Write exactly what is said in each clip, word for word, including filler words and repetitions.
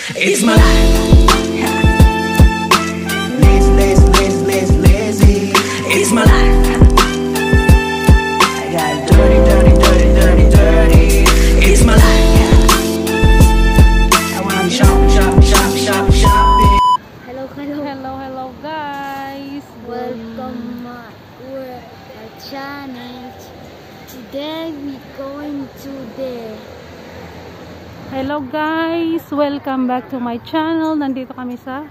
It's my life. Lazy, lazy, lazy, lazy, lazy. It's my life. I got dirty, dirty, dirty, dirty, dirty. It's my life. I wanna be shopping, shopping, shopping, shopping, shopping. Hello, hello, Hello, hello guys. welcome uh, to our channel. Today we going to the Hello guys, welcome back to my channel. Nandito kami sa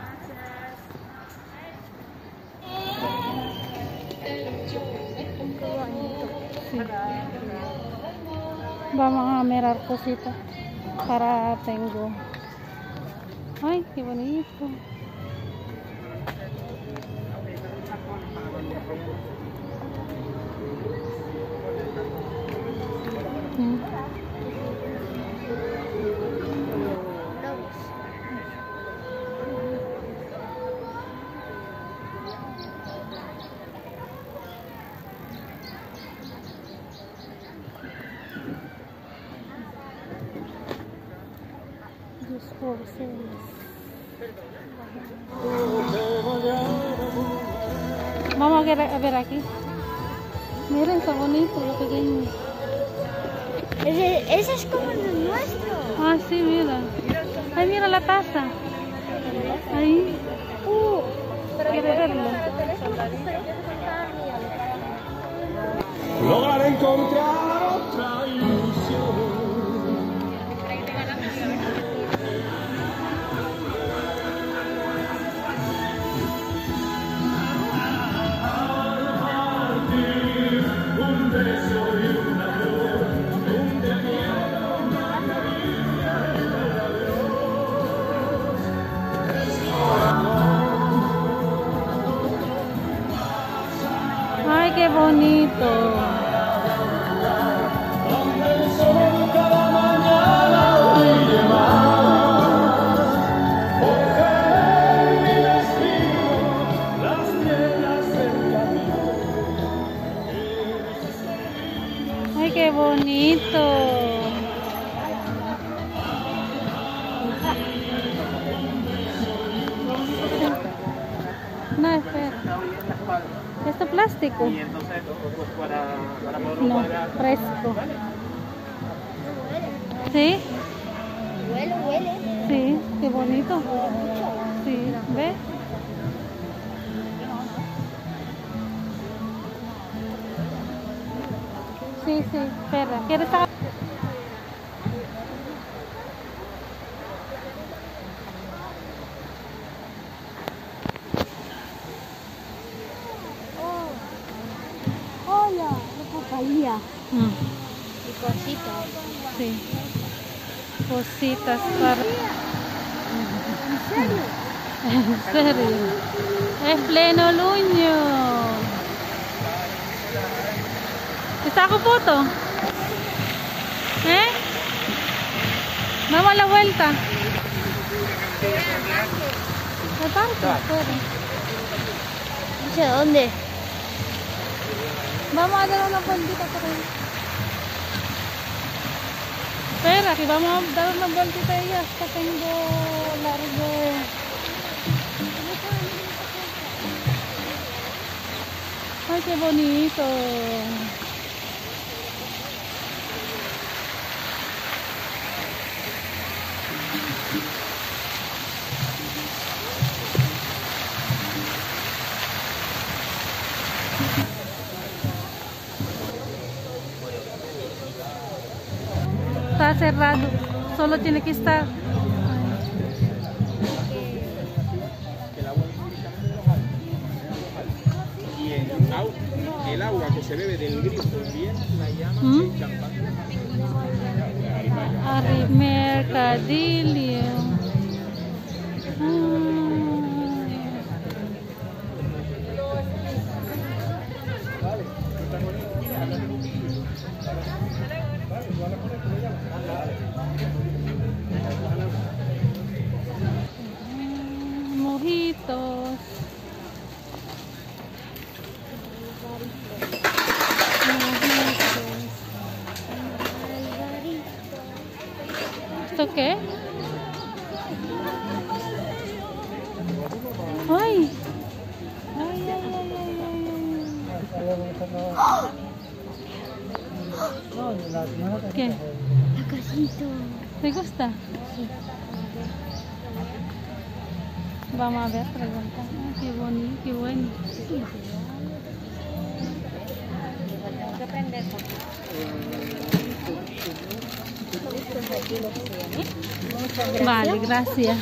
Vamos a mirar cosita para tengo. Ay, qué bonito. Hmm. Just for sales. Vamos a ver, a ver aquí. Miren, está bonito lo pequeño. Ese, ese es como el nuestro. Ah, sí, mira. Ay, mira la taza. Ahí. Uh, ¿Quiere verlo? Lograr encontrar otra ilusión. Un beso y una flor, un te quiero, una caricia de adiós. Ay, qué bonito. Donde el sol cada mañana brille más, porque en mi destino las piedras del camino. Ay, qué bonito. No, espera. ¿Esto es plástico? Y entonces pues, para, para poder No, cuadrar. fresco. ¿Sí? huele, huele. Sí, qué bonito. Sí, ¿ves? Sí, sí, espera. ¿Quieres saber? Hola, papaya. Mm, Y cositas. sí. Cositas para... ¿En serio? En serio. Es pleno luño. ¿Está con foto? ¿Eh? Vamos a la vuelta. ¿De tanto? Espera. No sé dónde. Vamos a dar una vueltita por ahí. Espera, que vamos a dar una vueltita y hasta tengo largo. Ay, qué bonito. Está cerrado, solo tiene que estar. Y el, au- el agua que se bebe del grifo viene la llama ¿Mm? de champán. Ari Mercadillo. Ah. Mojitos. ¿Esto qué? ¿Te gusta? Vamos a ver, pregunta. Ah, qué bonito, qué bueno. Tengo que aprender. Muchas gracias. Vale, gracias.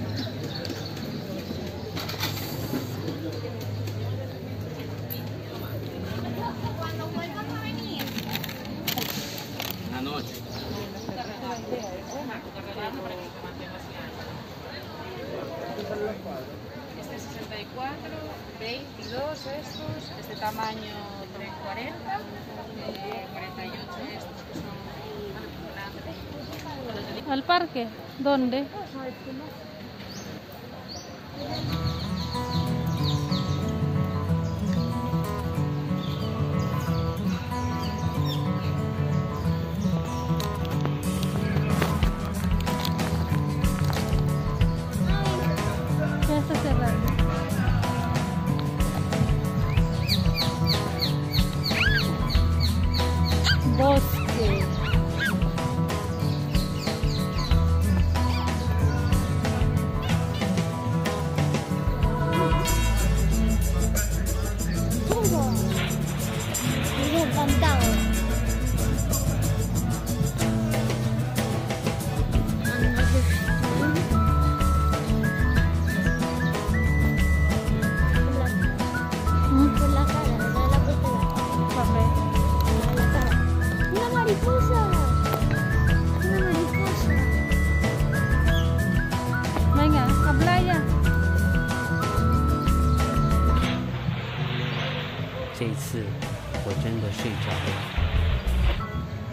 Una noche. Este sesenta y cuatro, veintidós estos, este tamaño cuarenta, eh, cuarenta y ocho estos que son grandes. ¿Al parque? ¿Dónde? Ya está cerrado. Bosque. Estoy encantado. Por la cara, me da la puesta Papel. la cara. ¡Una mariposa! ¡Una mariposa! Venga, a playa. 这一次我真的睡着了。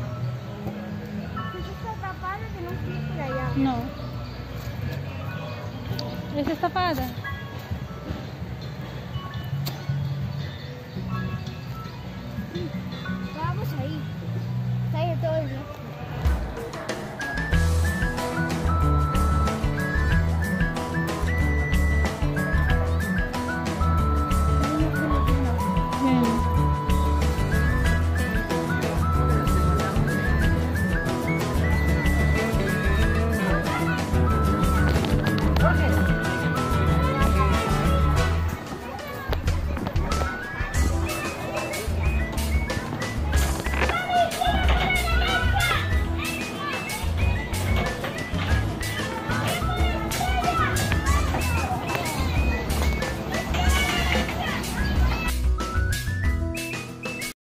Eso está tapada que no fui por allá. No. ¿Es esta tapada?